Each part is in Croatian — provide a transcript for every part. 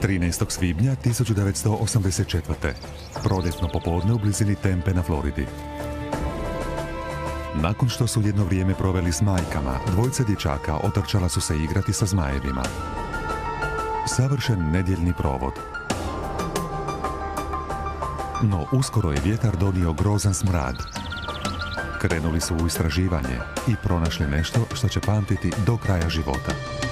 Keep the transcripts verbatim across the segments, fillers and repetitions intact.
trinaestog svibnja tisuću devetsto osamdeset četvrte. Proljetno popodne u blizini Tempe na Floridi. Nakon što su jedno vrijeme proveli s majkama, dvojica dječaka otrčala su se igrati sa zmajevima. Savršen nedjeljni provod. No uskoro je vjetar donio grozan smrad. Krenuli su u istraživanje i pronašli nešto što će pamtiti do kraja života.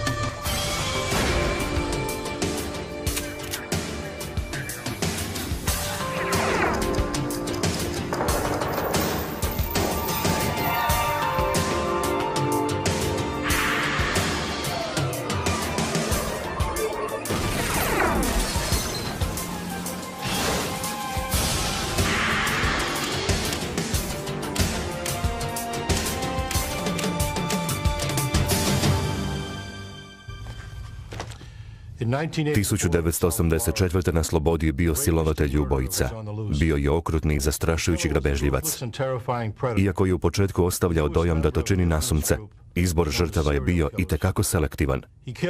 tisuću devetsto osamdeset četvrte. na slobodi je bio silovatelj i ubojica. Bio je okrutni i zastrašujući grabežljivac. Iako je u početku ostavljao dojam da to čini nasumce, izbor žrtava je bio itekako selektivan.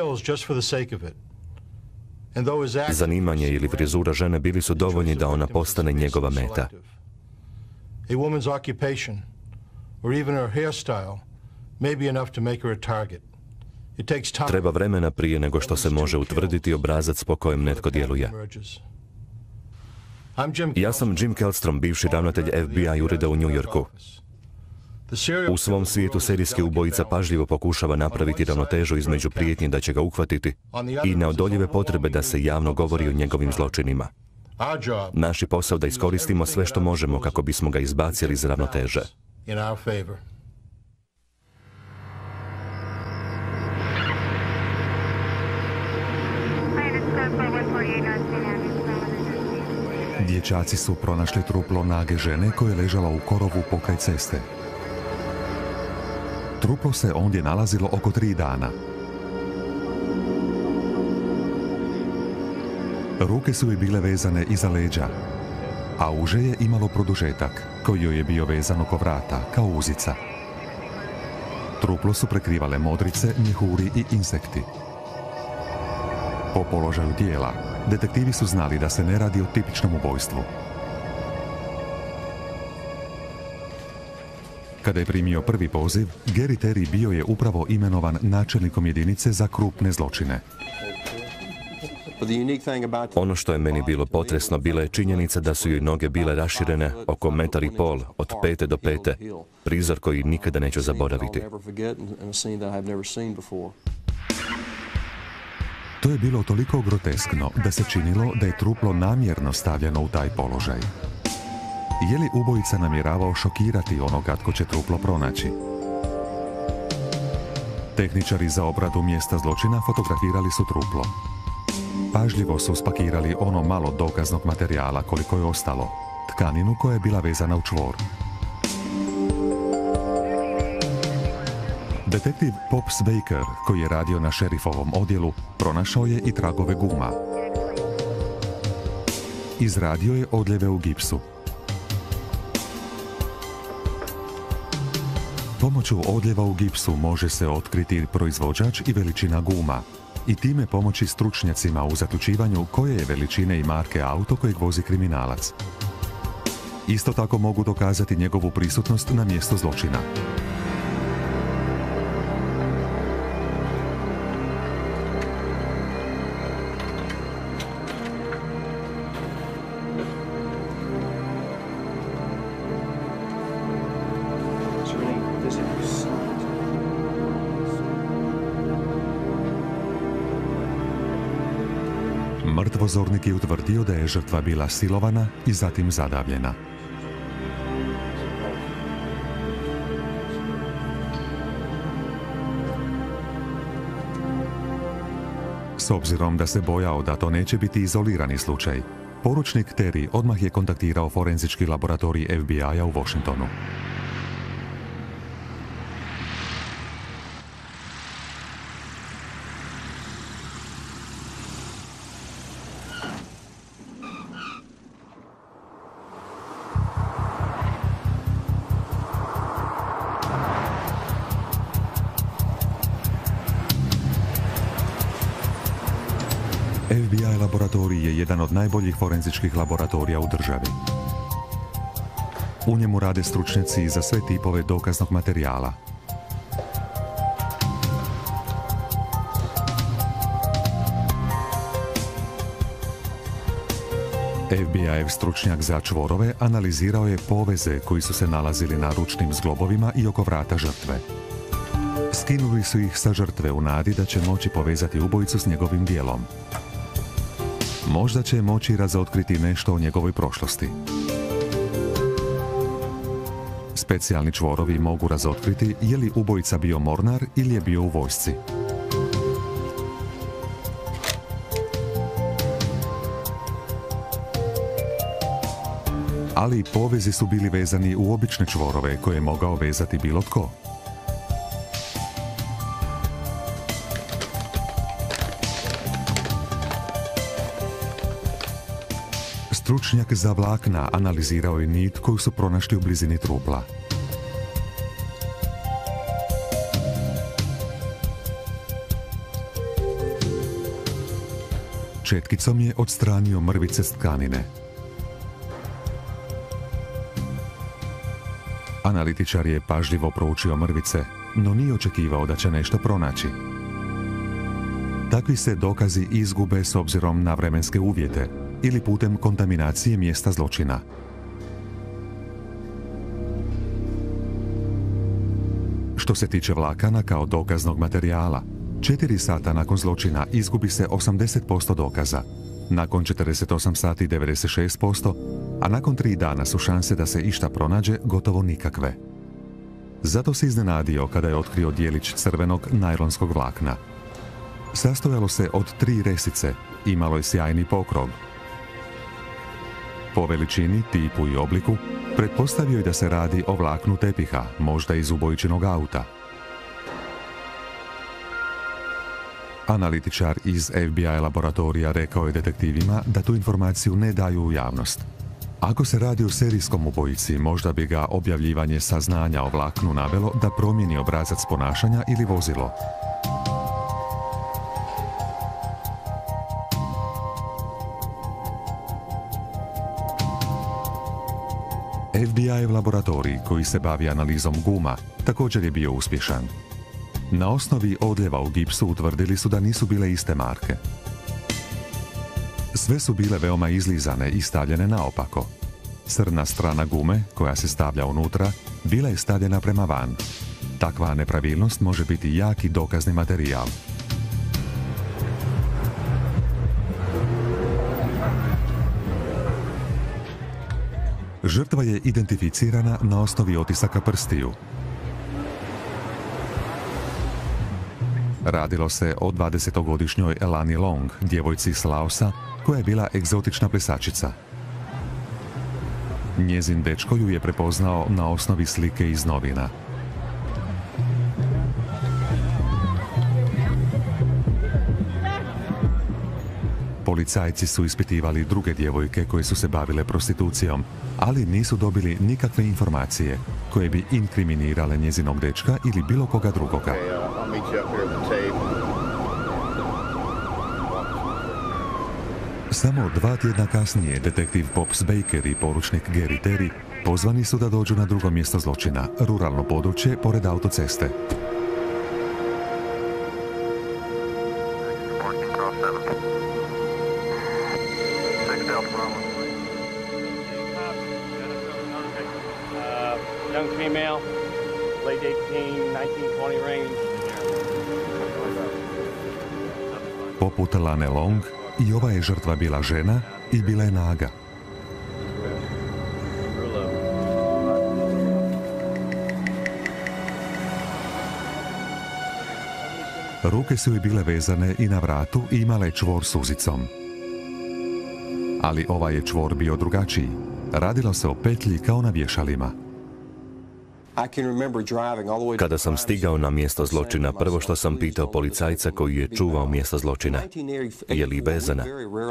Zanimanje ili frizura žene bili su dovoljni da ona postane njegova meta. Treba vremena prije nego što se može utvrditi obrazac po kojem netko djeluje. Ja sam Jim Kellstrom, bivši ravnatelj F B I ureda u New Yorku. U svom svijetu serijski ubojica pažljivo pokušava napraviti ravnotežu između prijetnje da će ga uhvatiti i neodoljive potrebe da se javno govori o njegovim zločinima. Naš je posao da iskoristimo sve što možemo kako bismo ga izbacili iz ravnoteže. Dječaci su pronašli truplo nage žene koja je ležala u korovu pokraj ceste. Truplo se ondje nalazilo oko tri dana. Ruke su joj bile vezane iza leđa, a uže je imalo produžetak koji joj je bio vezan oko vrata kao uzica. Truplo su prekrivale modrice, mjehuri i insekti. Po položaju tijela, detektivi su znali da se ne radi o tipičnom ubojstvu. Kada je primio prvi poziv, Gary Terry bio je upravo imenovan načelnikom jedinice za krupne zločine. Ono što je meni bilo potresno bila je činjenica da su joj noge bile raširene oko metar i pol, od pete do pete. Prizor koji nikada neću zaboraviti. To je bilo toliko groteskno da se činilo da je truplo namjerno stavljeno u taj položaj. Je li ubojica namjeravao šokirati onoga tko će truplo pronaći? Tehničari za obradu mjesta zločina fotografirali su truplo. Pažljivo su spakirali ono malo dokaznog materijala koliko je ostalo, tkaninu koja je bila vezana u čvor. Detektiv Pops Baker, koji je radio na šerifovom odjelu, pronašao je i tragove guma. Izradio je odljeve u gipsu. Pomoću odljeva u gipsu može se otkriti proizvođač i veličina guma i time pomoći stručnjacima u zaključivanju koje je veličine i marke auto kojeg vozi kriminalac. Isto tako mogu dokazati njegovu prisutnost na mjestu zločina. Mrtvozornik je utvrdio da je žrtva bila silovana i zatim zadavljena. S obzirom da se bojao da to neće biti izolirani slučaj, poručnik Terry odmah je kontaktirao forenzički laboratorij F B I-a u Washingtonu. F B I laboratorij je jedan od najboljih forenzičkih laboratorija u državi. U njemu rade stručnjaci za sve tipove dokaznog materijala. F B I-ev stručnjak za čvorove analizirao je poveze koji su se nalazili na ručnim zglobovima i oko vrata žrtve. Skinuli su ih sa žrtve u nadi da će moći povezati ubojicu s njegovim djelom. Možda će moći razotkriti nešto o njegovoj prošlosti. Specijalni čvorovi mogu razotkriti je li ubojica bio mornar ili je bio u vojsci. Ali povezi su bili vezani u obične čvorove koje je mogao vezati bilo tko. Stručnjak za vlakna analizirao je nit koju su pronašli u blizini trupla. Četkicom je odstranio mrvice s tkanine. Analitičar je pažljivo proučio mrvice, no nije očekivao da će nešto pronaći. Takvi se dokazi izgube s obzirom na vremenske uvjete ili putem kontaminacije mjesta zločina. Što se tiče vlakana kao dokaznog materijala, četiri sata nakon zločina izgubi se osamdeset posto dokaza, nakon četrdeset osam sati devedeset šest posto, a nakon tri dana su šanse da se išta pronađe gotovo nikakve. Zato se iznenadio kada je otkrio dijelić crvenog najlonskog vlakna. Sastojalo se od tri resice, imalo je sjajni pokrov. Po veličini, tipu i obliku, pretpostavio je da se radi o vlaknu tepiha, možda iz ubojičinog auta. Analitičar iz F B I laboratorija rekao je detektivima da tu informaciju ne daju u javnost. Ako se radi o serijskom ubojici, možda bi ga objavljivanje saznanja o vlaknu navelo da promijeni obrazac ponašanja ili vozilo. F B I-ev laboratorij koji se bavi analizom guma također je bio uspješan. Na osnovi odljeva u gipsu utvrdili su da nisu bile iste marke. Sve su bile veoma izlizane i stavljene naopako. Crna strana gume, koja se stavlja unutra, bila je stavljena prema van. Takva nepravilnost može biti jaki dokazni materijal. Žrtva je identificirana na osnovi otisaka prstiju. Radilo se o dvadesetogodišnjoj Elani Long, djevojci iz Laosa, koja je bila egzotična plesačica. Njezin dečko ju je prepoznao na osnovi slike iz novina. Policajci su ispitivali druge djevojke koje su se bavile prostitucijom, ali nisu dobili nikakve informacije koje bi inkriminirale njezinog dečka ili bilo koga drugoga. Samo dva tjedna kasnije detektiv Pops Baker i poručnik Gary Terry pozvani su da dođu na drugo mjesto zločina, ruralno područje pored autoceste. Young female, late eighteen, nineteen, twenty range. Poput Lane Long, i ova je žrtva bila žena i bila je naga. Ruke su joj bile vezane i na vratu i imala je čvor s uzicom. Ali ovaj je čvor bio drugačiji. Radilo se o petlji kao na vješalima. Kada sam stigao na mjesto zločina, prvo što sam pitao policajca koji je čuvao mjesto zločina, je li vezana?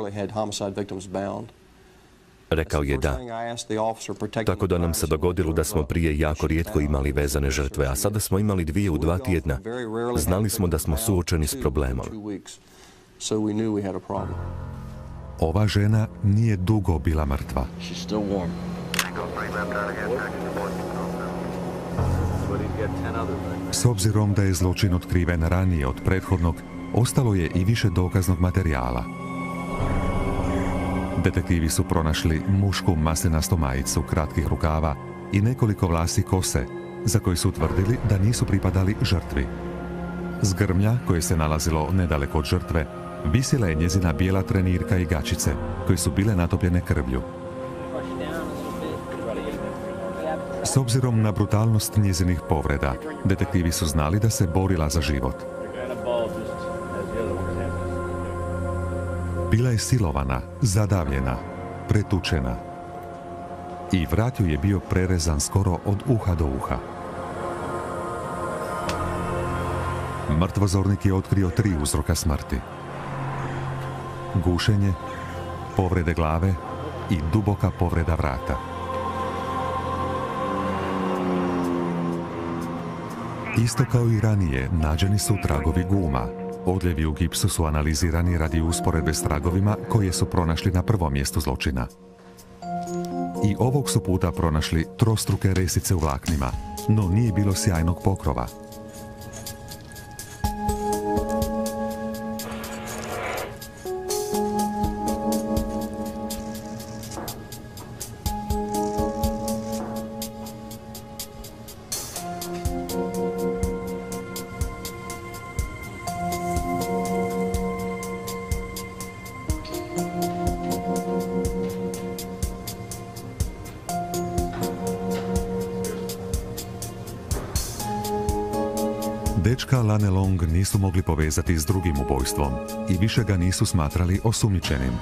Rekao je da. Tako da nam se dogodilo da smo prije jako rijetko imali vezane žrtve, a sada smo imali dvije u dva tjedna. Znali smo da smo suočeni s problemom. so we knew we had a problem. Ova žena nije dugo bila mrtva. She's still warm. S obzirom da je zločin otkriven ranije od prethodnog, ostalo je i više dokaznog materijala. Detektivi su pronašli mušku maslenastu majicu kratkih rukava i nekoliko vlasi kose, za koje su tvrdili da nisu pripadali žrtvi. S grmlja, koje se nalazilo nedaleko od žrtve, visjela je njezina bijela trenirka i gačice, koje su bile natopljene krvlju. S obzirom na brutalnost njezinih povreda, detektivi su znali da se borila za život. Bila je silovana, zadavljena, pretučena. I vrat joj je bio prerezan skoro od uha do uha. Mrtvozornik je otkrio tri uzroka smrti. Gušenje, povrede glave i duboka povreda vrata. Isto kao i ranije, nađeni su tragovi guma. Odljevi u gipsu su analizirani radi usporedbe s tragovima koje su pronašli na prvom mjestu zločina. I ovog su puta pronašli trostruke resice u vlaknima, no nije bilo sjajnog pokrova. Dečka Lane Long nisu mogli povezati s drugim ubojstvom i više ga nisu smatrali osumnjičenim.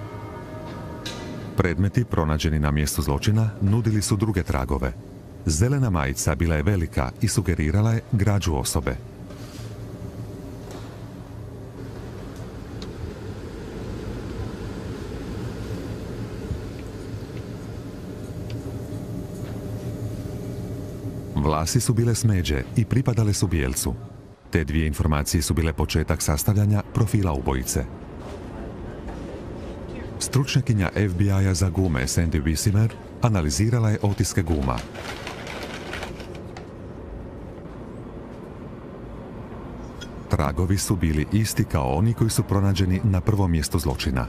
Predmeti pronađeni na mjestu zločina nudili su druge tragove. Zelena majica bila je velika i sugerirala je građu osobe. Vlasi su bile smeđe i pripadale su bijelcu. Te dvije informacije su bile početak sastavljanja profila ubojice. Stručnjakinja F B I-a za gume Sandy Wissimer analizirala je otiske guma. Tragovi su bili isti kao oni koji su pronađeni na prvom mjestu zločina.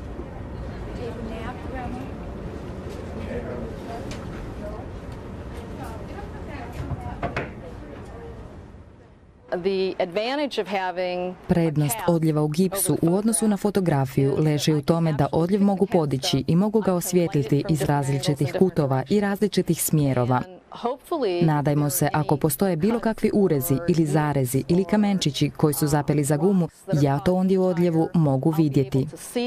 Prednost odljeva u gipsu u odnosu na fotografiju leži u tome da odljev mogu podići i mogu ga osvijetliti iz različitih kutova i različitih smjerova. Nadajmo se, ako postoje bilo kakvi urezi ili zarezi ili kamenčići koji su zapeli za gumu, ja to ondje u odljevu mogu vidjeti.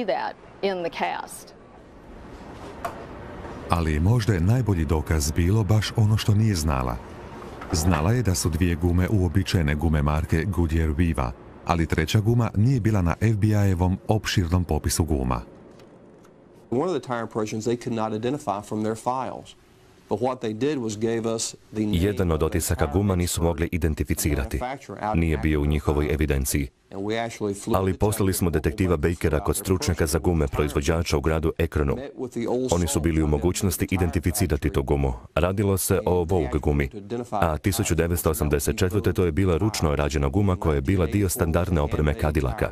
Ali možda je najbolji dokaz bilo baš ono što nije znala. Znala je da su dvije gume uobičajene gume marke Goodyear Viva, ali treća guma nije bila na F B I-evom opširnom popisu guma. One of the tire impressions they could not identify from their files. But what they did was gave us the name. Jedan od otisaka guma nisu mogli identificirati. Nije bio u njihovoj evidenciji. Ali poslali smo detektiva Bakera kod stručnjaka za gume proizvođača u gradu Akronu. Oni su bili u mogućnosti identificirati tu gumu. Radilo se o Vogue gumi. A tisuću devetsto osamdeset četvrte. to je bila ručno rađena guma koja je bila dio standardne opreme Cadillaca.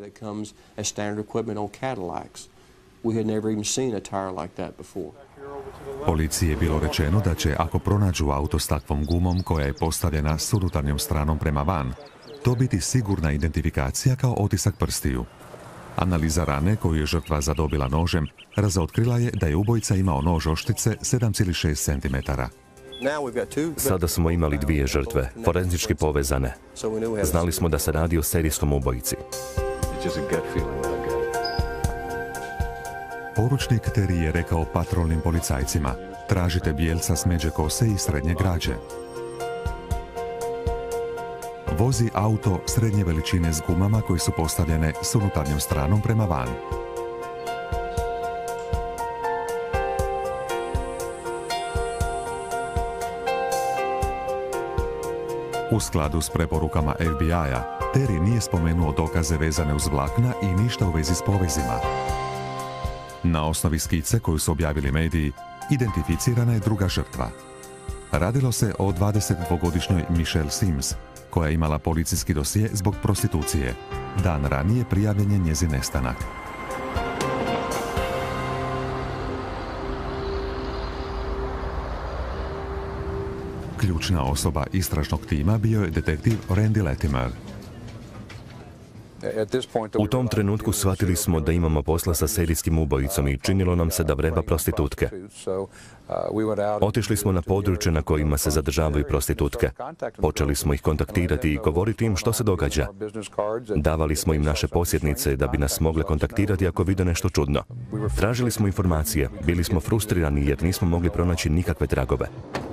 Policiji je bilo rečeno da će, ako pronađu auto s takvom gumom koja je postavljena s unutarnjom stranom prema van, to biti sigurna identifikacija kao otisak prstiju. Analiza rane koju je žrtva zadobila nožem razotkrila je da je ubojica imao nož oštrice sedam zarez šest centimetara. Sada smo imali dvije žrtve, forenzički povezane. Znali smo da se radi o serijskom ubojici. Poručnik Terry je rekao patrolnim policajcima: tražite bijelca smeđe kose i srednje građe. Vozi auto srednje veličine s gumama koje su postavljene s unutarnjom stranom prema van. U skladu s preporukama F B I-a, Terry nije spomenuo dokaze vezane uz vlakna i ništa u vezi s povezima. Na osnovi skice koju su objavili mediji, identificirana je druga žrtva. Radilo se o dvadesetdvogodišnjoj Michelle Sims, koja je imala policijski dosje zbog prostitucije. Dan ranije prijavljen je njezin nestanak. Ključna osoba istražnog tima bio je detektiv Randy Latimer. U tom trenutku shvatili smo da imamo posla sa serijskim ubojicom i činilo nam se da vreba prostitutke. Otišli smo na područje na kojima se zadržavaju prostitutke. Počeli smo ih kontaktirati i govoriti im što se događa. Davali smo im naše posjetnice da bi nas mogle kontaktirati ako vide nešto čudno. Tražili smo informacije, bili smo frustrirani jer nismo mogli pronaći nikakve tragove.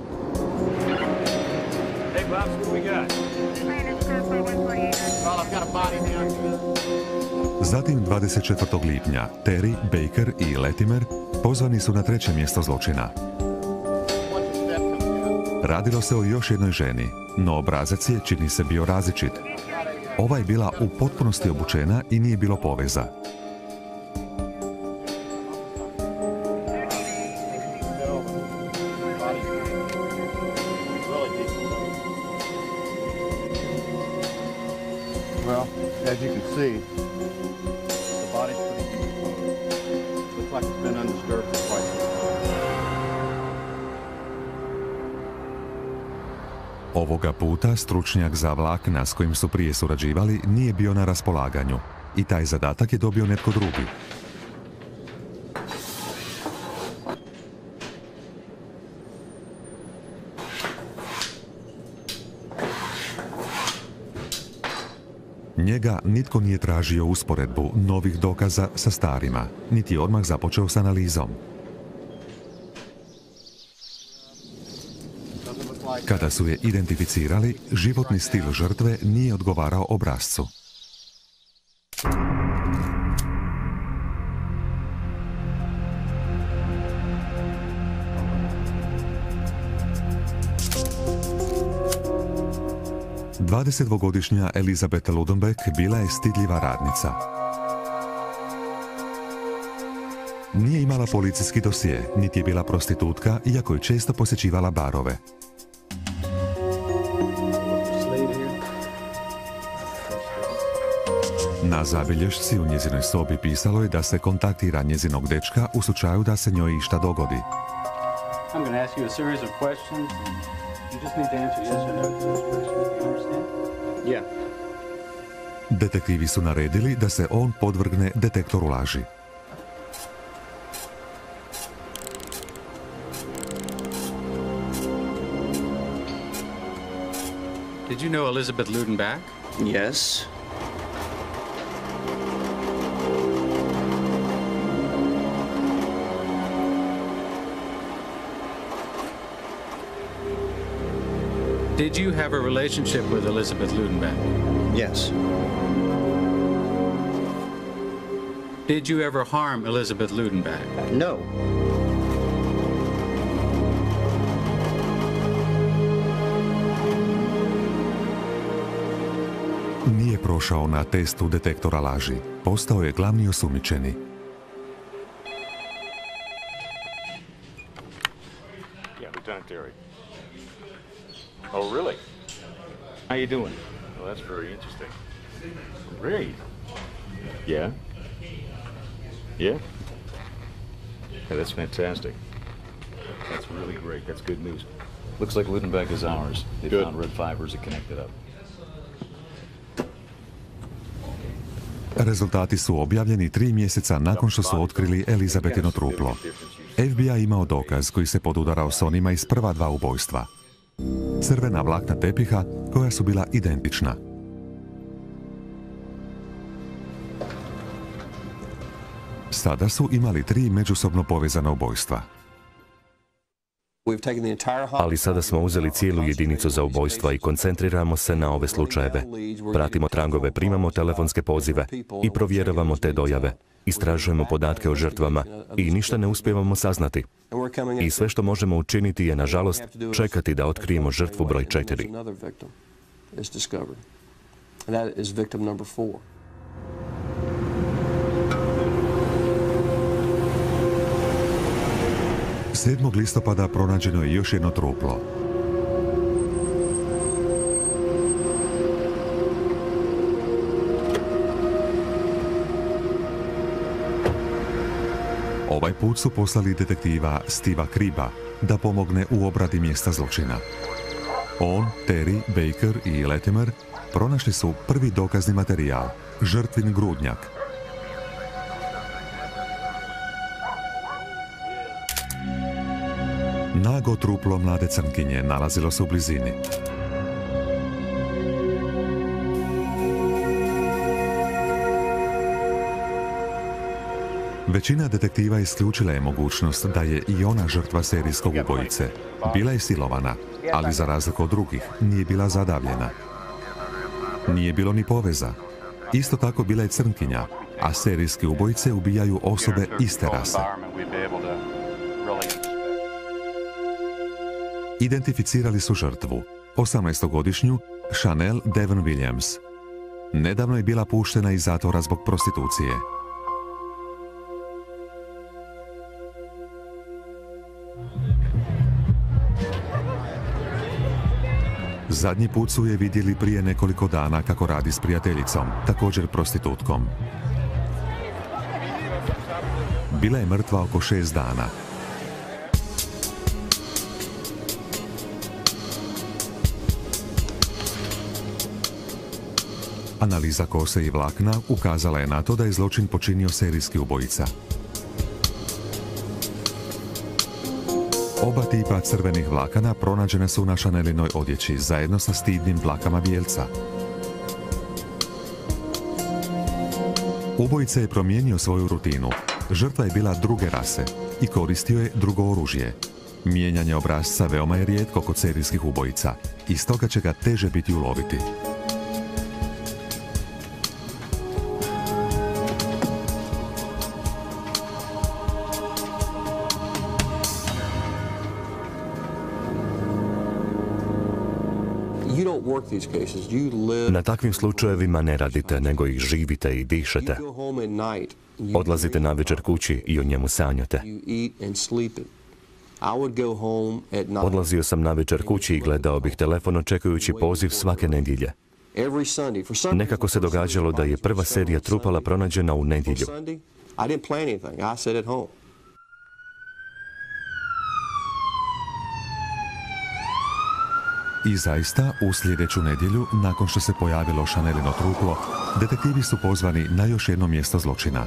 Zatim dvadeset četvrtog lipnja Terry, Baker i Latimer pozvani su na treće mjesto zločina. Radilo se o još jednoj ženi, no obrazac je, čini se, bio različit. Ova je bila u potpunosti obučena i nije bilo poveza. Well, as you can see, the body's pretty, looks like it's been undisturbed for quite some time. Ovoga puta stručnjak za vlakna s kojim su prije surađivali nije bio na raspolaganju i taj zadatak je dobio netko drugi. Njega nitko nije tražio usporedbu novih dokaza sa starima, niti je odmah započeo s analizom. Kada su je identificirali, životni stil žrtve nije odgovarao obrascu. dvadesetdvogodišnja Elizabeth Ludenbeck bila je stidljiva radnica. Nije imala policijski dosje, niti je bila prostitutka, iako je često posjećivala barove. Na zabilješci u njezinoj sobi pisalo je da se kontaktira njezinog dečka u slučaju da se njoj išta dogodi. I'm going to ask you a series of questions. You just need to answer yes or no to those questions. You understand? Yeah. Detektivi su naredili da se on podvrgne detektoru laži. Did you know Elizabeth Ludenbach? Yes. Did you have a relationship with Elizabeth Ludenbach? Yes. Did you ever harm Elizabeth Ludenbach? No. Nije prošao na testu detektora laži. Postao je glavni osumnjičeni. Yeah, Lieutenant Terry. Oh, really? How you doing? Well, that's very interesting. Great. Yeah? Yeah? Yeah, that's fantastic. That's really great. That's good news. Looks like Ludenbach is ours. They Good. found red fibers that connected up. Rezultati su objavljeni tri mjeseca nakon što su otkrili Elizabethino truplo. F B I imao dokaz koji se podudarao s onima iz prva dva ubojstva. Crvena vlakna tepiha koja su bila identična. Sada su imali tri međusobno povezana ubojstva. Ali sada smo uzeli cijelu jedinicu za ubojstva i koncentriramo se na ove slučajeve. Pratimo tragove, primamo telefonske pozive i provjeravamo te dojave. Istražujemo podatke o žrtvama i ništa ne uspijevamo saznati. I sve što možemo učiniti je, nažalost, čekati da otkrijemo žrtvu broj četiri. is discovered. And that is victim number four. sedmog listopada pronađeno je još jedno truplo. Ovaj put su poslali detektiva Steva Kriba da pomogne u obradi mjesta zločina. On, Terry, Baker i Latimer pronašli su prvi dokazni materijal, žrtvin grudnjak. Nago truplo mlade crnkinje nalazilo se u blizini. Većina detektiva isključila je mogućnost da je i ona žrtva serijskog ubojice. Bila je silovana, ali za razliku od drugih nije bila zadavljena. Nije bilo ni poveza. Isto tako bila je crnkinja, a serijski ubojice ubijaju osobe iste rase. Identificirali su žrtvu, osamnaestogodišnju Chanel Devon Williams. Nedavno je bila puštena iz zatvora zbog prostitucije. Zadnji put su je vidjeli prije nekoliko dana kako radi s prijateljicom, također prostitutkom. Bila je mrtva oko šest dana. Analiza kose i vlakna ukazala je na to da je zločin počinio serijski ubojica. Oba tipa crvenih vlakana pronađene su na Chanelinoj odjeći zajedno sa stidnim dlakama bijelca. Ubojica je promijenio svoju rutinu. Žrtva je bila druge rase i koristio je drugo oružje. Mijenjanje obrasca veoma je rijetko kod serijskih ubojica i stoga će ga teže biti uloviti. Na takvim slučajevima ne radite, nego ih živite i dišete. Odlazite navečer kući i o njemu sanjate. Odlazio sam navečer kući i gledao bih telefon očekujući poziv svake nedjelje. Nekako se događalo da je prva serija trupala pronađena u nedjelju. I zaista, u sljedeću nedjelju, nakon što se pojavilo Chanelino truplo, detektivi su pozvani na još jedno mjesto zločina.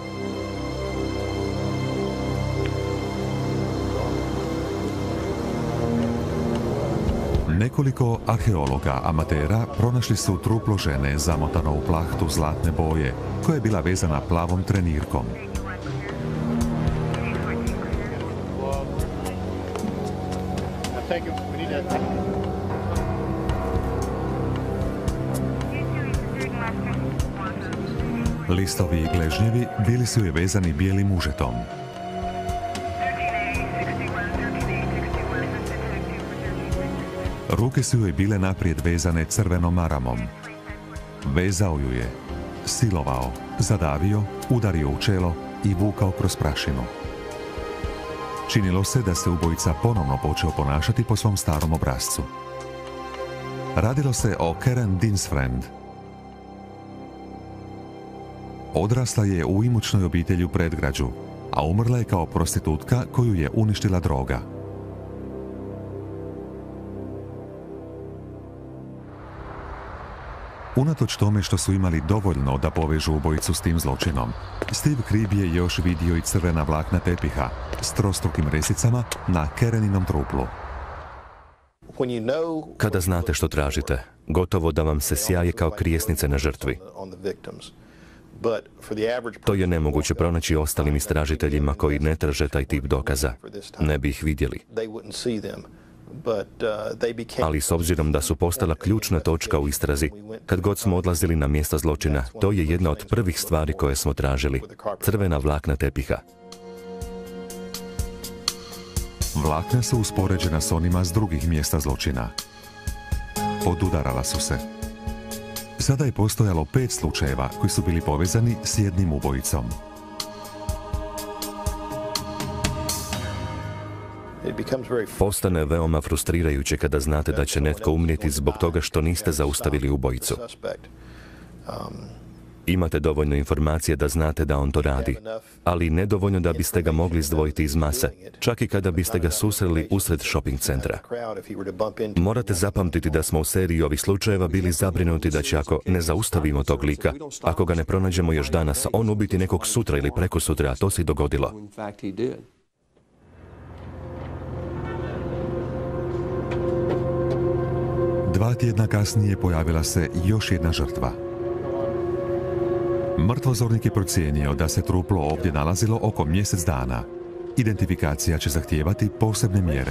Nekoliko arheologa amatera pronašli su truplo žene zamotano u plahtu zlatne boje, koja je bila vezana plavom trenirkom. Listovi i gležnjevi bili su je vezani bijelim užetom. Ruke su joj bile naprijed vezane crvenom maramom. Vezao ju je, silovao, zadavio, udario u čelo i vukao kroz prašinu. Činilo se da se ubojica ponovno počeo ponašati po svom starom obrascu. Radilo se o Karen Dinsfriend. Odrasla je u imućnoj obitelji u predgrađu, a umrla je kao prostitutka koju je uništila droga. Unatoč tome što su imali dovoljno da povežu ubojicu s tim zločinom, Steve Krieb je još vidio i crvena vlakna tepiha s trostrukim resicama na Kareninom truplu. Kada znate što tražite, gotovo da vam se sjaje kao krijesnice na žrtvi. To je nemoguće pronaći ostalim istražiteljima koji ne traže taj tip dokaza. Ne bi ih vidjeli. Ali s obzirom da su postala ključna točka u istrazi, kad god smo odlazili na mjesta zločina, to je jedna od prvih stvari koje smo tražili. Crvena vlakna tepiha. Vlakna su uspoređena s onima s drugih mjesta zločina. podudarala su se. Sada je postojalo pet slučajeva koji su bili povezani s jednim ubojicom. Postane veoma frustrirajuće kada znate da će netko umrijeti zbog toga što niste zaustavili ubojicu. Imate dovoljno informacije da znate da on to radi, ali nedovoljno da biste ga mogli izdvojiti iz mase, čak i kada biste ga susreli usred shopping centra. Morate zapamtiti da smo u seriji ovih slučajeva bili zabrinuti da će, ako ne zaustavimo tog lika, ako ga ne pronađemo još danas, on ubiti nekog sutra ili prekosutra, a to se i dogodilo. Dva tjedna kasnije pojavila se još jedna žrtva. Mrtvozornik je procijenio da se truplo ovdje nalazilo oko mjesec dana. Identifikacija će zahtijevati posebne mjere.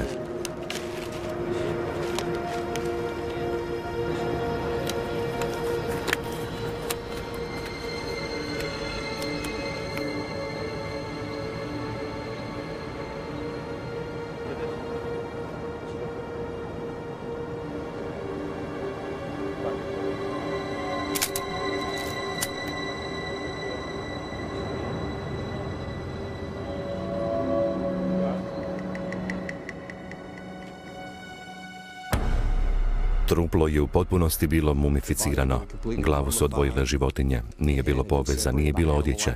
Truplo je u potpunosti bilo mumificirano. Glavu su odvojile životinje. Nije bilo poveza, nije bilo odjeće.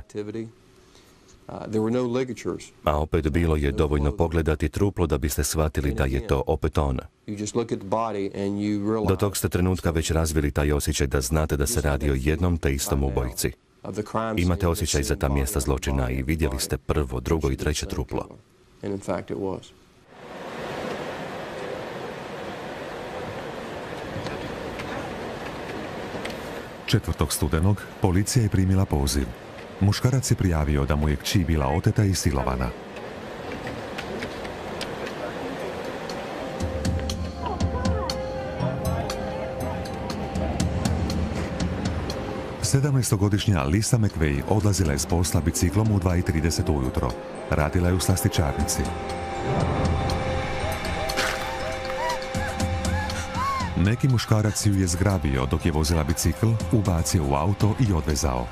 A opet bilo je dovoljno pogledati truplo da biste shvatili da je to opet on. Do tog ste trenutka već razvili taj osjećaj da znate da se radi o jednom te istom ubojici. Imate osjećaj za ta mjesta zločina i vidjeli ste prvo, drugo i treće truplo. Četvrtog studenog policija je primila poziv. Muškarac je prijavio da mu je kći bila oteta i silovana. sedamnaestogodišnja Lisa McVeigh odlazila je s posla biciklom u dva i trideset ujutro. Radila je u slastičarnici. Neki muškarac ju je zgrabio dok je vozila bicikl, ubacio u auto i odvezao.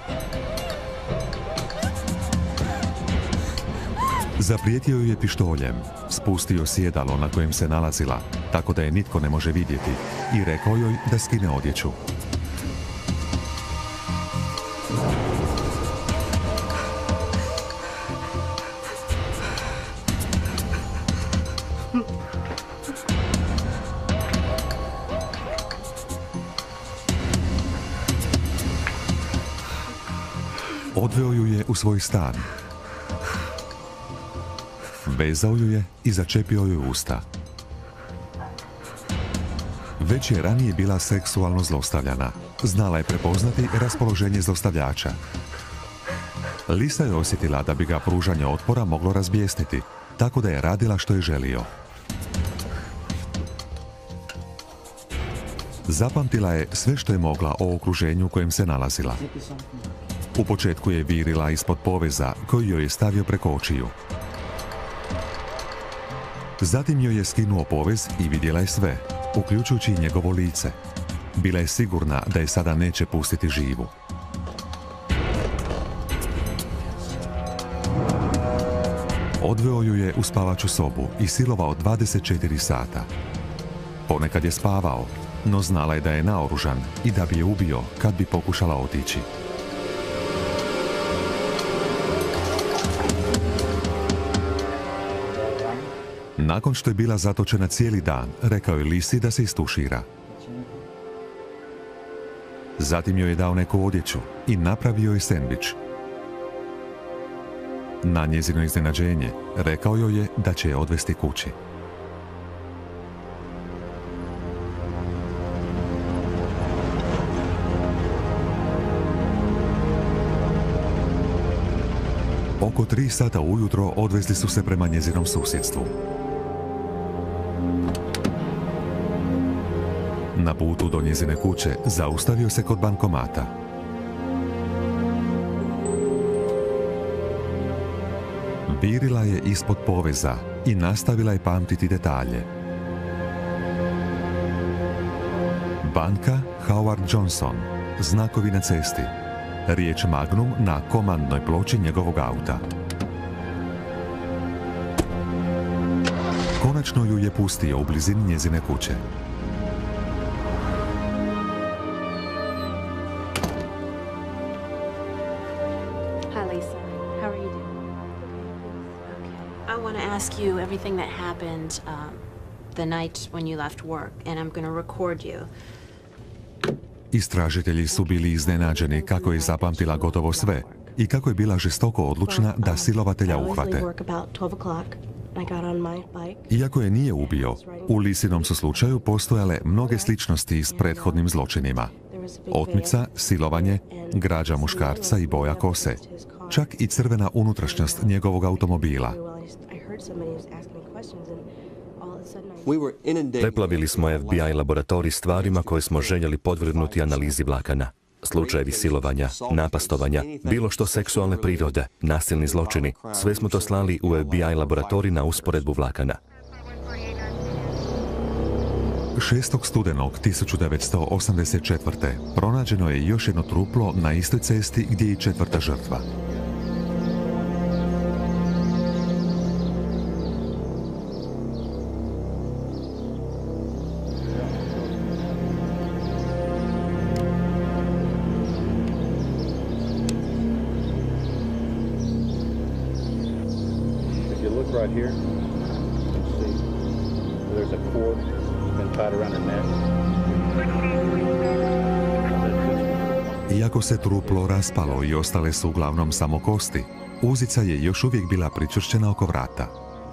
Zaprijetio ju je pištoljem, spustio sjedalo na kojem se nalazila, tako da je nitko ne može vidjeti, i rekao joj da skine odjeću. Odveo ju je u svoj stan. Vezao ju je i začepio joj usta. Već je ranije bila seksualno zlostavljana. Znala je prepoznati raspoloženje zlostavljača. Lisa je osjetila da bi ga pružanje otpora moglo razbjesniti, tako da je radila što je želio. Zapamtila je sve što je mogla o okruženju u kojem se nalazila. U početku je virila ispod poveza koji joj je stavio preko očiju. Zatim joj je skinuo povez i vidjela je sve, uključujući i njegovo lice. Bila je sigurna da je sada neće pustiti živu. Odveo ju je u spavaču sobu i silovao dvadeset četiri sata. Ponekad je spavao, no znala je da je naoružan i da bi je ubio kad bi pokušala otići. Nakon što je bila zatočena cijeli dan, rekao je Lisi da se istušira. Zatim joj je dao neku odjeću i napravio je sendvič. Na njezino iznenađenje, rekao joj je da će je odvesti kući. Oko tri sata ujutro odvezli su se prema njezinom susjedstvu. Na putu do njezine kuće zaustavio se kod bankomata. Virila je ispod poveza i nastavila je pamtiti detalje. Banka Howard Johnson. Znakovi na cesti. Riječ Magnum na komandnoj ploči njegovog auta. Konačno ju je pustio u blizini njezine kuće. Hi Lisa, how are you doing? Okay. I want to ask you everything that happened um, the night when you left work, and I'm going to record you. Istražitelji su bili iznenađeni kako je zapamtila gotovo sve i kako je bila žestoko odlučna da silovatelja uhvate. Iako je nije ubio, u Lisinom su slučaju postojale mnoge sličnosti s prethodnim zločinima. Otmica, silovanje, građa muškarca i boja kose. Čak i crvena unutrašnjost njegovog automobila. Preplavili smo F B I laboratorij stvarima koje smo željeli podvrgnuti analizi vlakana. Slučajevi silovanja, napastovanja, bilo što seksualne prirode, nasilni zločini, sve smo to slali u F B I laboratorij na usporedbu vlakana. šestog studenog tisuću devetsto osamdeset četvrte. pronađeno je još jedno truplo na istoj cesti gdje je i četvrta žrtva. Right here, you can see there's a cord that's been tied around her neck. Iako se truplo raspalo i ostale su uglavnom samo kosti, uzica je još uvijek bila pričvršćena oko vrata.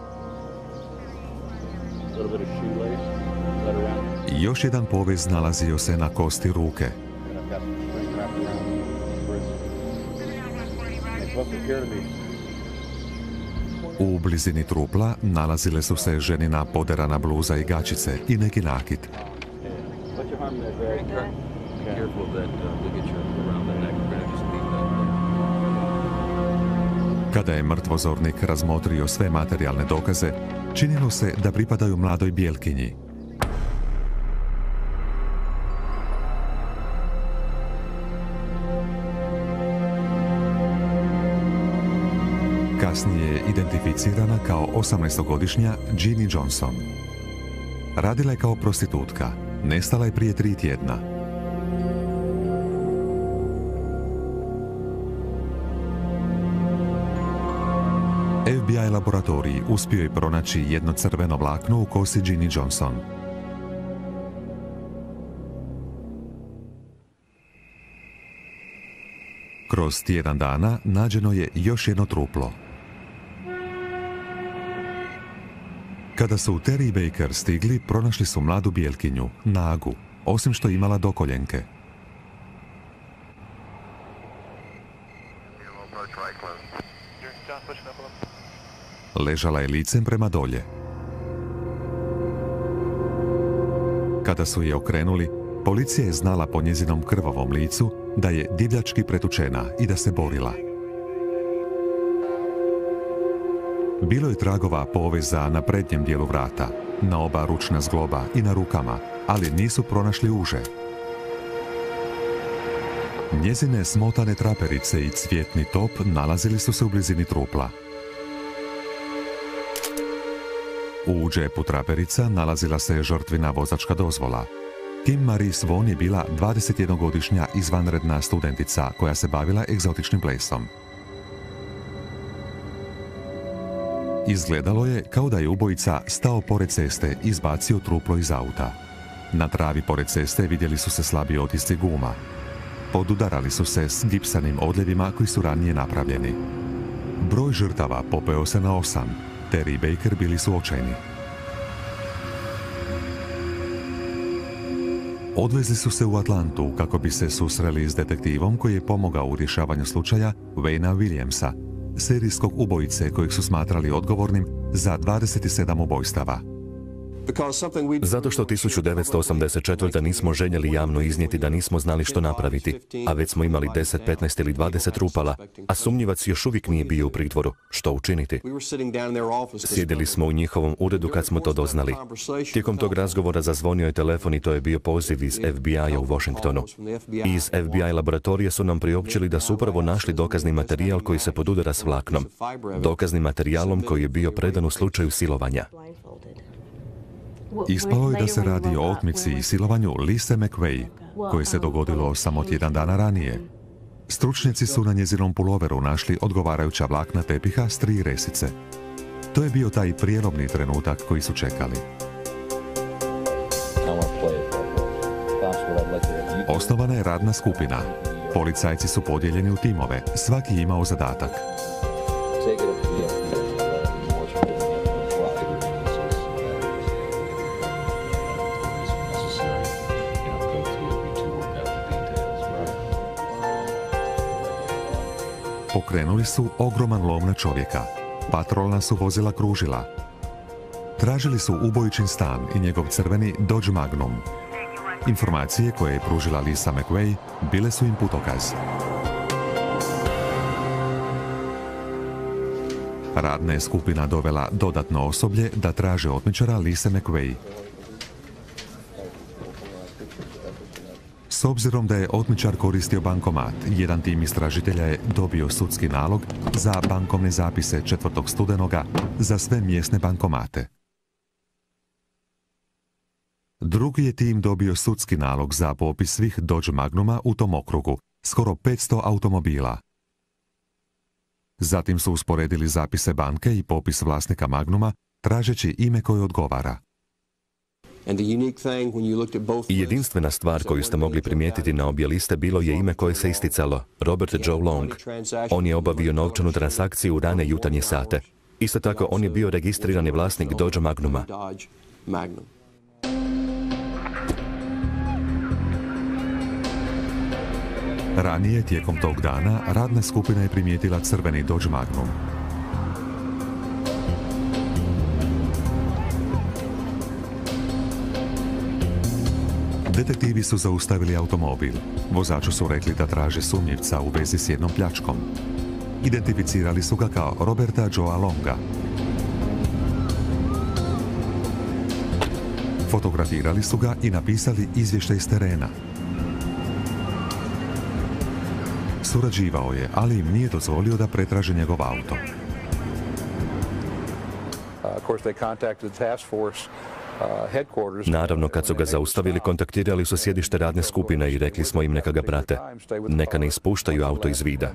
Još jedan povez nalazio se na kosti ruke. U blizini trupla nalazile su se ženina poderana bluza i gačice i neki nakit. Kada je mrtvozornik razmotrio sve materijalne dokaze, činilo se da pripadaju mladoj Bjelkinji. Kasnije je identificirana kao osamnaestogodišnja Jeannie Johnson. Radila je kao prostitutka. Nestala je prije tri tjedna. F B I laboratorij uspio je pronaći jedno crveno vlakno u kosi Jeannie Johnson. Kroz tjedan dana nađeno je još jedno truplo. Kada su u Terry Baker stigli, pronašli su mladu Bjelkinju, nagu, osim što je imala dokoljenke. Ležala je licem prema dolje. Kada su je okrenuli, policija je znala po njezinom krvavom licu da je divljački pretučena i da se borila. Bilo je tragova poveza na prednjem dijelu vrata, na oba ručna zgloba i na rukama, ali nisu pronašli uže. Njezine smotane traperice i cvjetni top nalazili su se u blizini trupla. U džepu traperica nalazila se žrtvina vozačka dozvola. Kim Marie Swan je bila dvadesetjednogodišnja izvanredna studentica koja se bavila egzotičnim plesom. Izgledalo je kao da je ubojica stao pored ceste i izbacio truplo iz auta. Na travi pored ceste vidjeli su se slabi otisci guma. Podudarali su se s gipsanim odljevima koji su ranije napravljeni. Broj žrtava popeo se na osam. Terry i Baker bili su očajni. Odvezli su se u Atlantu kako bi se susreli s detektivom koji je pomogao u rješavanju slučaja Wayna Williamsa, serijskog ubojice kojeg su smatrali odgovornim za dvadeset sedam ubojstava. Zato što tisuću devetsto osamdeset četvrte. nismo željeli javno iznijeti da nismo znali što napraviti, a već smo imali deset, petnaest ili dvadeset trupala, a sumnjivac još uvijek nije bio u pritvoru. Što učiniti? Sjedili smo u njihovom uredu kad smo to doznali. Tijekom tog razgovora zazvonio je telefon i to je bio poziv iz F B I-a u Washingtonu. Iz F B I laboratorija su nam priopćili da su upravo našli dokazni materijal koji se podudara s vlaknom. Dokaznim materijalom koji je bio predan u slučaju silovanja. Ispalo je da se radi o otmici i silovanju Lise McVey, koje se dogodilo samo tjedan dana ranije. Stručnjaci su na njezinom puloveru našli odgovarajuća vlakna tepiha s tri resice. To je bio taj prijelomni trenutak koji su čekali. Osnovana je radna skupina. Policajci su podijeljeni u timove, svaki je imao zadatak. Pokrenuli su ogroman lov na čovjeka. Patrolna su vozila kružila. Tražili su ubojičin stan i njegov crveni Dodge Magnum. Informacije koje je pružila Lisa McVey bile su im putokaz. Radna je skupina dovela dodatno osoblje da traže otmičara Lise McVey. S obzirom da je otmičar koristio bankomat, jedan tim istražitelja je dobio sudski nalog za bankovne zapise četvrtog studenoga za sve mjesne bankomate. Drugi je tim dobio sudski nalog za popis svih Dodge Magnuma u tom okrugu, skoro petsto automobila. Zatim su usporedili zapise banke i popis vlasnika Magnuma, tražeći ime koje odgovara. I jedinstvena stvar koju ste mogli primijetiti na obje liste bilo je ime koje se isticalo, Robert Joe Long. On je obavio novčanu transakciju u rane jutarnje sate. Isto tako, on je bio registrirani vlasnik Dodge Magnuma. Ranije, tijekom tog dana, radna skupina je primijetila crveni Dodge Magnum. Detektivi su zaustavili automobil. Vozaču su rekli da traže sumnjivca u vezi s jednom pljačkom. Identificirali su ga kao Roberta Joea Longa. Fotografirali su ga i napisali izvještaj s terena. Surađivao je, ali im nije dozvolio da pretraže njegov auto. Naravno, kad su ga zaustavili, kontaktirali su sjedište radne skupine i rekli smo im neka ga prate. Neka ne ispuštaju auto iz vida.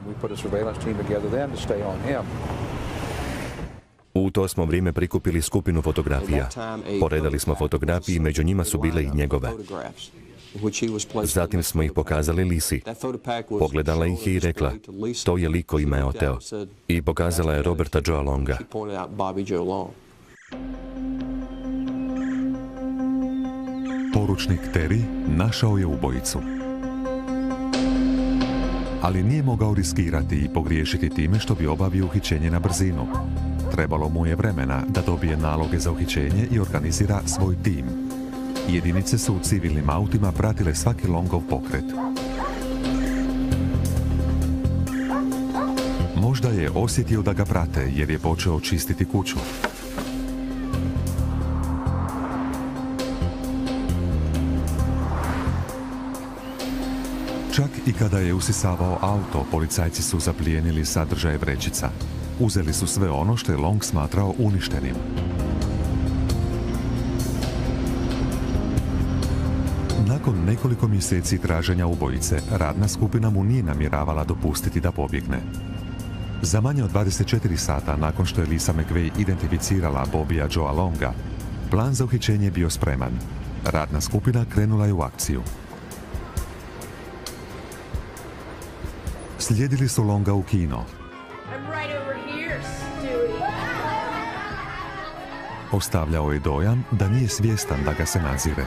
U to smo vrijeme prikupili skupinu fotografija. Poredali smo fotografije i među njima su bile i njegove. Zatim smo ih pokazali Lisi. Pogledala ih je i rekla, to je lik koji me oteo. I pokazala je Roberta Joea Longa. Poručnik Terry našao je ubojicu. Ali nije mogao riskirati i pogriješiti time što bi obavio uhićenje na brzinu. Trebalo mu je vremena da dobije naloge za uhićenje i organizira svoj tim. Jedinice su u civilnim autima pratile svaki Longov pokret. Možda je osjetio da ga prate jer je počeo čistiti kuću. Čak i kada je usisavao auto, policajci su zaplijenili sadržaje vrećica. Uzeli su sve ono što je Long smatrao uništenim. Nakon nekoliko mjeseci traženja ubojice, radna skupina mu nije namjeravala dopustiti da pobjegne. Za manje od dvadeset četiri sata nakon što je Lisa McVey identificirala Bobija Joea Longa, plan za uhićenje je bio spreman. Radna skupina krenula je u akciju. Slijedili su Longa u kino. Ostavljao je dojam da nije svjestan da ga se nadzire.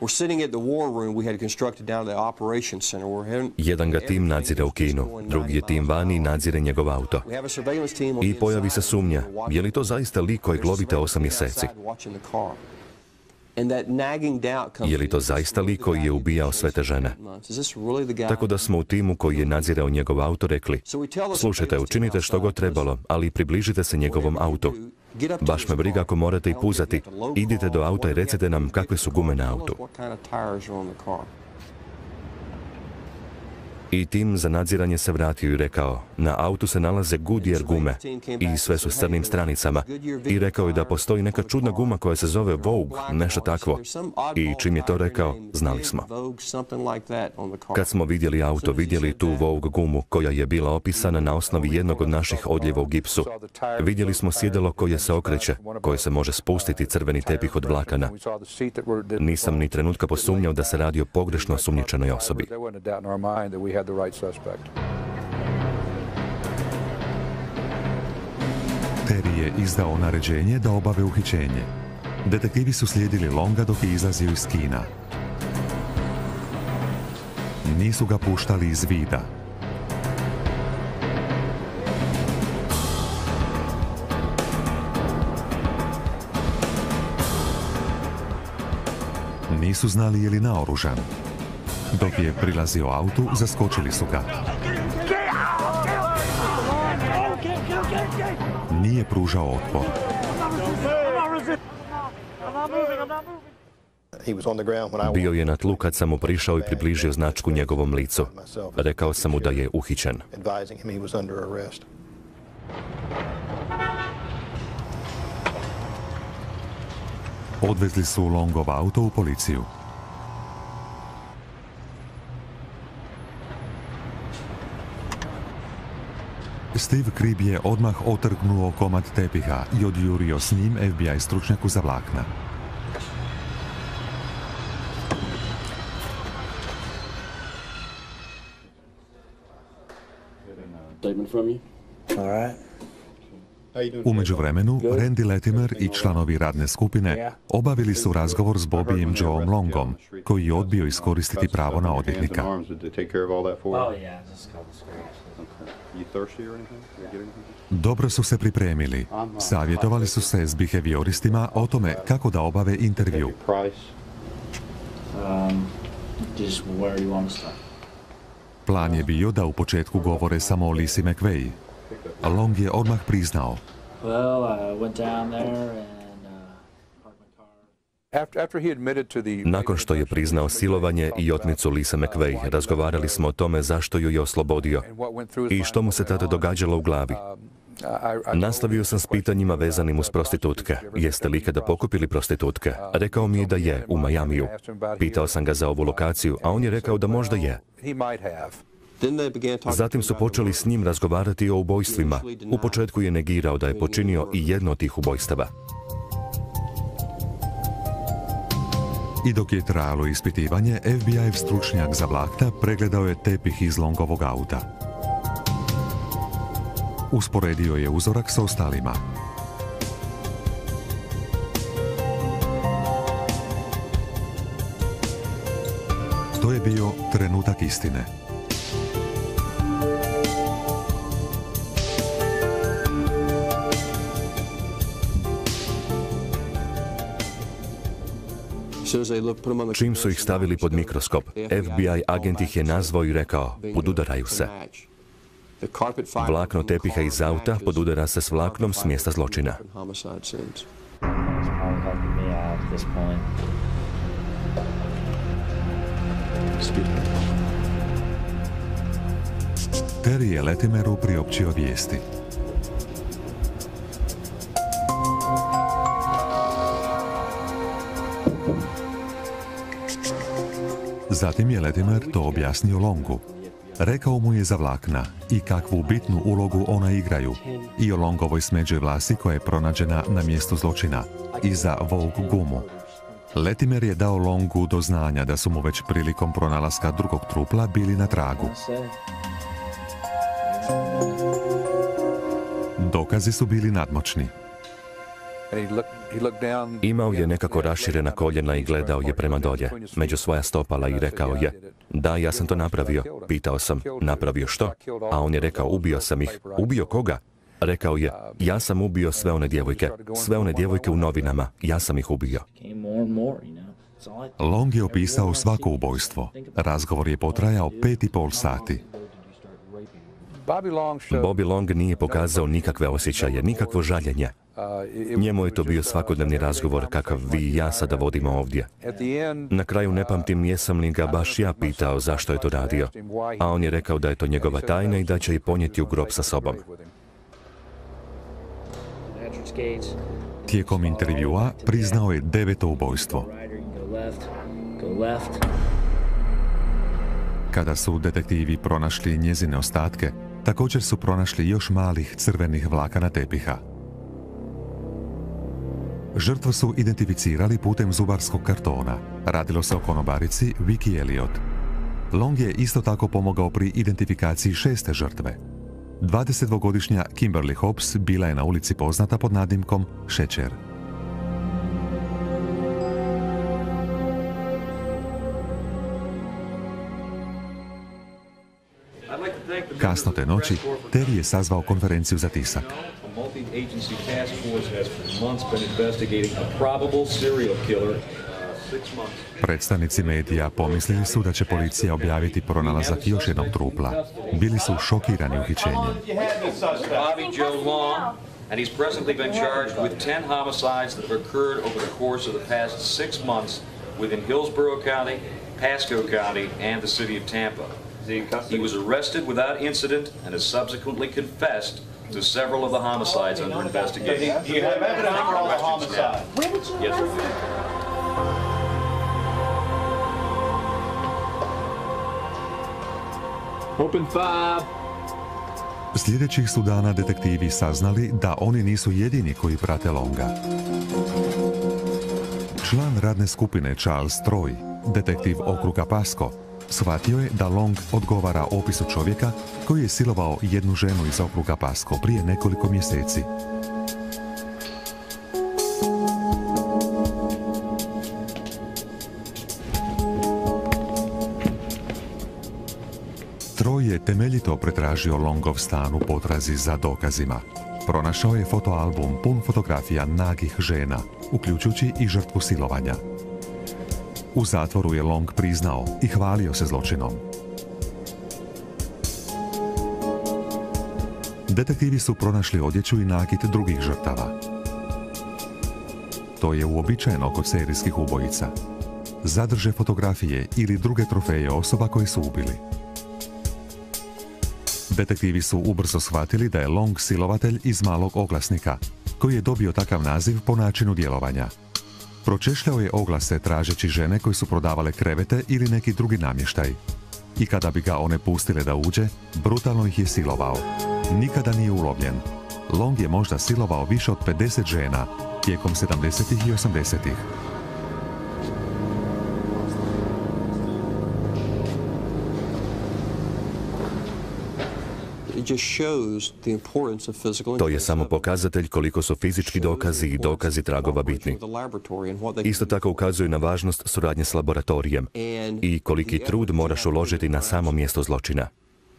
Jedan ga tim nadzire u kinu, drugi je tim vani i nadzire njegov auto. I pojavi se sumnja, je li to zaista lik kojeg lovite osam mjeseci? Je li to zaista lik koji je ubijao sve te žene? Tako da smo u timu koji je nadzirao njegov auto rekli, slušajte, učinite što god trebalo, ali približite se njegovom autu. Baš me briga ako morate i puzati. Idite do auta i recite nam kakve su gume na autu. I tim za nadziranje se vratio i rekao, na autu se nalaze Goodyear gume i sve su s crnim stranicama. I rekao je da postoji neka čudna guma koja se zove Vogue, nešto takvo. I čim je to rekao, znali smo. Kad smo vidjeli auto, vidjeli tu Vogue gumu koja je bila opisana na osnovi jednog od naših odljeva u gipsu. Vidjeli smo sjedalo koje se okreće, koje se može spustiti crveni tepih od vlakana. Nisam ni trenutka posumnjao da se radi o pogrešno osumnjičenoj osobi. had the right suspect. Terry je izdao naređenje da obave uhićenje. Detektivi su slijedili Longa dok je izlazio iz kina. Nisu ga puštali iz vida. Nisu znali je li naoružan. Dok je prilazio autu, zaskočili su ga. Nije pružao otpor. Bio je na tlu kad sam mu prišao i približio značku njegovom licu. Rekao sam mu da je uhićen. Odvezli su Longov auto u policiju. Steve Kribb je odmah otrgnuo komad tepiha i odjurio s njim F B I stručnjaku za vlakna. U međuvremenu, Randy Latimer i članovi radne skupine obavili su razgovor s Bobbyjem Joeom Longom, koji je odbio iskoristiti pravo na odvjetnika. Dobro su se pripremili. Savjetovali su se s behavioristima o tome kako da obave intervju. Plan je bio da u početku govore samo o Lisi McVeigh. Long je odmah priznao. Nakon što je priznao silovanje i otmicu Lise McVeigh, razgovarali smo o tome zašto ju je oslobodio i što mu se tada događalo u glavi. Nastavio sam s pitanjima vezanim uz prostitutke. Jeste li ikada pokupili prostitutke? Rekao mi je da je, u Majamiju. Pitao sam ga za ovu lokaciju, a on je rekao da možda je. Zatim su počeli s njim razgovarati o ubojstvima. U početku je negirao da je počinio i jedno od tih ubojstava. I dok je trajalo ispitivanje, F B I-ev stručnjak za vlakna pregledao je tepih iz Longovog auta. Usporedio je uzorak sa ostalima. To je bio trenutak istine. Čim su ih stavili pod mikroskop, F B I agent ih je nazvao i rekao, podudaraju se. Vlakno tepiha iz auta podudara se s vlaknom s mjesta zločina. Terry je Latimeru priopćio vijesti. Zatim je Latimer to objasnio Longu. Rekao mu je za vlakna i kakvu bitnu ulogu ona igraju i o Longovoj smeđoj vlasi koja je pronađena na mjestu zločina i za Vogue gumu. Latimer je dao Longu do znanja da su mu već prilikom pronalaska drugog trupla bili na tragu. Dokazi su bili nadmoćni. Imao je nekako raširena koljena i gledao je prema dolje, među svoja stopala i rekao je: da, ja sam to napravio. Pitao sam: napravio što? A on je rekao: ubio sam ih. Ubio koga? Rekao je: ja sam ubio sve one djevojke. Sve one djevojke u novinama. Ja sam ih ubio. Long je opisao svako ubojstvo. Razgovor je potrajao pet i pol sati. Bobby Long nije pokazao nikakve osjećaje, nikakvo žaljenje. Njemu je to bio svakodnevni razgovor kakav vi i ja sada vodimo ovdje. Na kraju ne pamtim jesam li ga baš ja pitao zašto je to radio, a on je rekao da je to njegova tajna i da će je ponijeti u grob sa sobom. Tijekom intervjua priznao je deveto ubojstvo. Kada su detektivi pronašli njezine ostatke, također su pronašli još malih crvenih vlakana tepiha. Žrtvu su identificirali putem zubarskog kartona. Radilo se o konobarici Vicky Elliot. Long je isto tako pomogao pri identifikaciji šeste žrtve. dvadesetdvogodišnja Kimberly Hobbs bila je na ulici poznata pod nadimkom Šećer. Kasno te noći, Terry je sazvao konferenciju za tisak. Predstavnici medija pomislili su da će policija objaviti pronalazak još jednog trupla. Bili su šokirani uhićenjem. Bobby Joe Long, and he's presently been charged with ten homicides that have occurred over the course of the past six months within Hillsborough County, Pasco County, and the city of Tampa. He was arrested without incident and has subsequently confessed to several of the homicides under investigation. Do you have evidence for all the homicides? Where did you Yes, we do. Open five. Sljedećih su dana detektivi saznali da oni nisu jedini koji prate Longa. Član radne skupine Charles Troy, detektiv okruga Pasco, shvatio je da Long odgovara opisu čovjeka koji je silovao jednu ženu iz okruga Pasco prije nekoliko mjeseci. Troy je temeljito pretražio Longov stan u potrazi za dokazima. Pronašao je fotoalbum pun fotografija nagih žena, uključujući i žrtvu silovanja. U zatvoru je Long priznao i hvalio se zločinom. Detektivi su pronašli odjeću i nakit drugih žrtava. To je uobičajeno kod serijskih ubojica. Zadrže fotografije ili druge trofeje osoba koje su ubili. Detektivi su ubrzo shvatili da je Long silovatelj iz malog oglasnika, koji je dobio takav naziv po načinu djelovanja. Pročešljao je oglase tražeći žene koje su prodavale krevete ili neki drugi namještaj. I kada bi ga one pustile da uđe, brutalno ih je silovao. Nikada nije ulovljen. Long je možda silovao više od pedeset žena tijekom sedamdesetih i osamdesetih. To je samo pokazatelj koliko su fizički dokazi i dokazi tragova bitni. Isto tako ukazuje na važnost suradnje s laboratorijem i koliki trud moraš uložiti na samo mjesto zločina.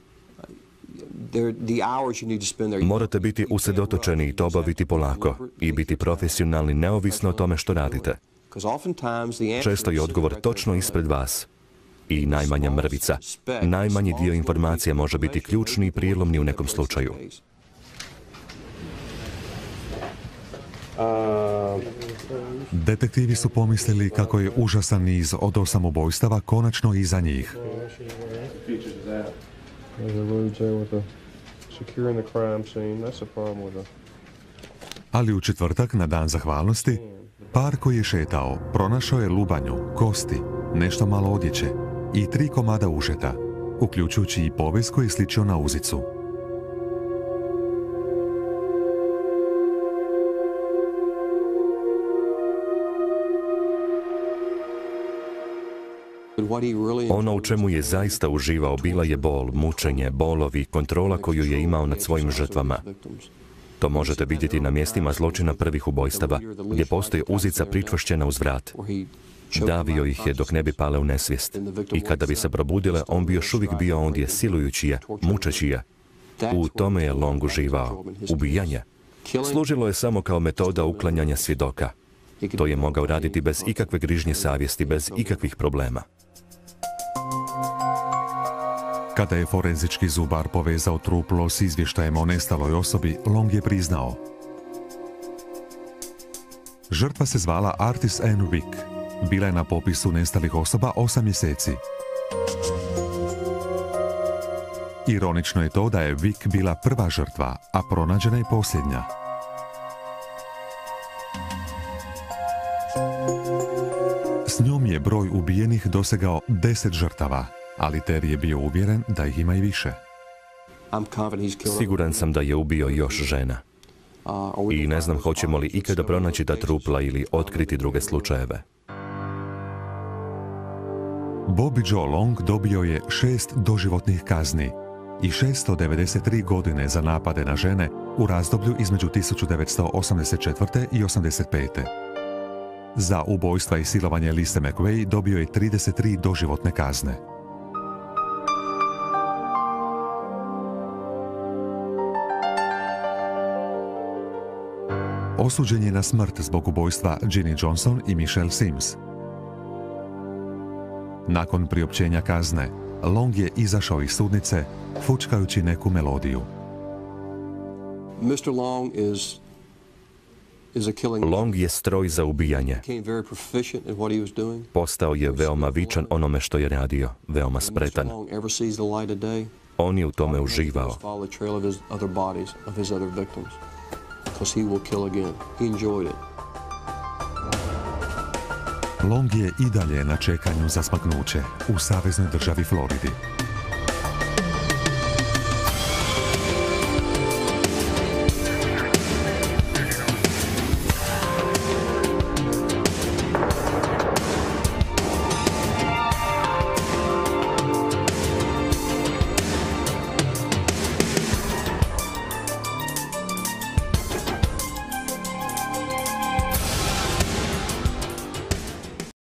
Morate biti usredotočeni i to obaviti polako i biti profesionalni neovisno o tome što radite. Često je odgovor točno ispred vas. I najmanja mrvica. Najmanji dio informacija može biti ključni i prijelomni u nekom slučaju. Detektivi su pomislili kako je užasan niz od osam ubojstava konačno iza njih. Ali u četvrtak, na dan zahvalnosti, par koji je šetao pronašao je lubanju, kosti, nešto malo odjeće i tri komada užeta, uključujući i povez koji je sličio na uzicu. Ono u čemu je zaista uživao bila je bol, mučenje, bolovi, kontrola koju je imao nad svojim žrtvama. To možete vidjeti na mjestima zločina prvih ubojstava, gdje postoji uzica pričvršćena uz vrat. Davio ih je dok ne bi pale u nesvijest. I kada bi se probudile, on bi još uvijek bio ondje, silujući je, mučeći je. U tome je Long uživao. Ubijanje služilo je samo kao metoda uklanjanja svjedoka. To je mogao raditi bez ikakve grižnje savjesti, bez ikakvih problema. Kada je forenzički zubar povezao truplo s izvještajem o nestaloj osobi, Long je priznao. Žrtva se zvala Artis Ann Wick. Bila je na popisu nestalih osoba osam mjeseci. Ironično je to da je Wick bila prva žrtva, a pronađena je posljednja. S njom je broj ubijenih dosegao deset žrtava, ali Terry je bio uvjeren da ih ima i više. Siguran sam da je ubio još žena. I ne znam hoćemo li ikada pronaći ta trupla ili otkriti druge slučajeve. Bobby Joe Long dobio je šest doživotnih kazni i šesto devedeset tri godine za napade na žene u razdoblju između tisuću devetsto osamdeset četvrte i osamdeset pete Za ubojstva i silovanje Lise McVey dobio je trideset tri doživotne kazne. Osuđen je na smrt zbog ubojstva Ginny Johnson i Michelle Sims. Nakon priopćenja kazne, Long je izašao iz sudnice, fučkajući neku melodiju. mister Long is is a killing. Long je stroj za ubijanje. Became very proficient in what he was doing. Postao je veoma vičan onome što je radio, veoma spretan. mister Long ever sees the light of day. On je u tome uživao. Follow the trail of his other bodies, of his other victims, because he will kill again. He enjoyed it. Long je i dalje na čekanju za smaknuće u saveznoj državi Floridi.